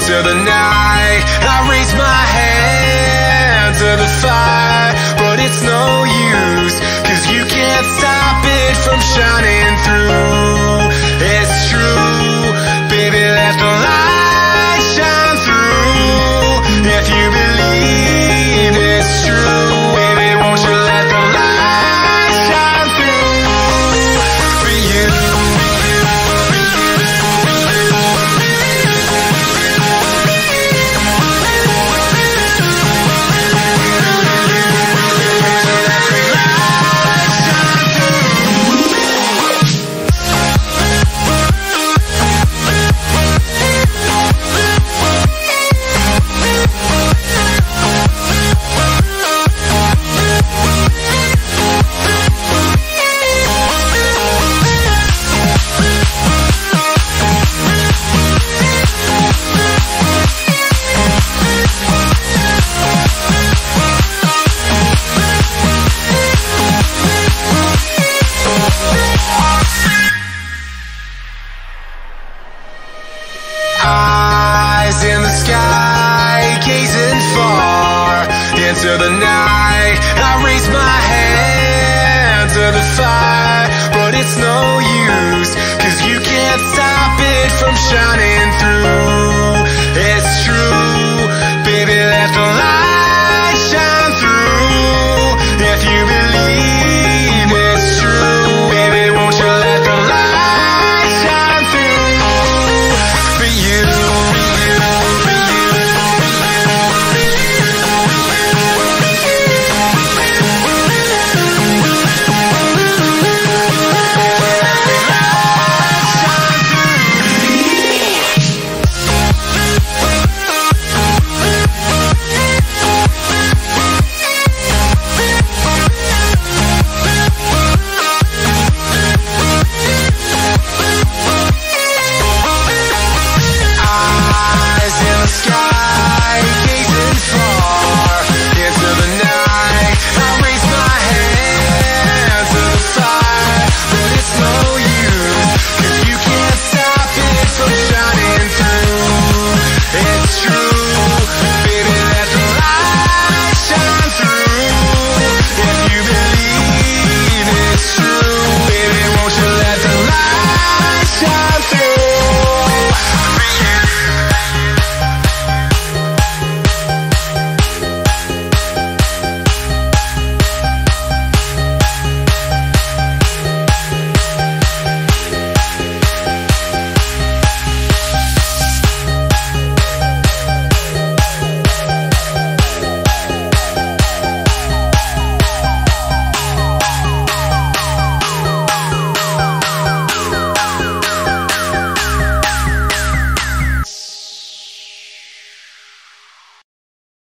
into the night. I raise my hand to the fire, but it's no use, 'cause you can't stop it from shining through. It's true, baby, let the light shine through. If you believe it's true, baby, won't you let the light shine through for you. Eyes in the sky, gazing far into the night. I raise my hand to the fire, but it's no use, 'cause you can't stop it from shining